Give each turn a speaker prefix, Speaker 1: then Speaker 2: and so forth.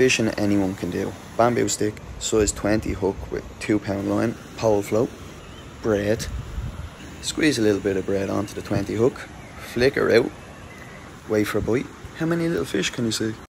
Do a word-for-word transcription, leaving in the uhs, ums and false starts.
Speaker 1: fishing anyone can do. Bamboo stick, size twenty hook with two pound line, pole float, braid. Squeeze a little bit of braid onto the twenty hook, flicker out, wait for a bite. How many little fish can you see?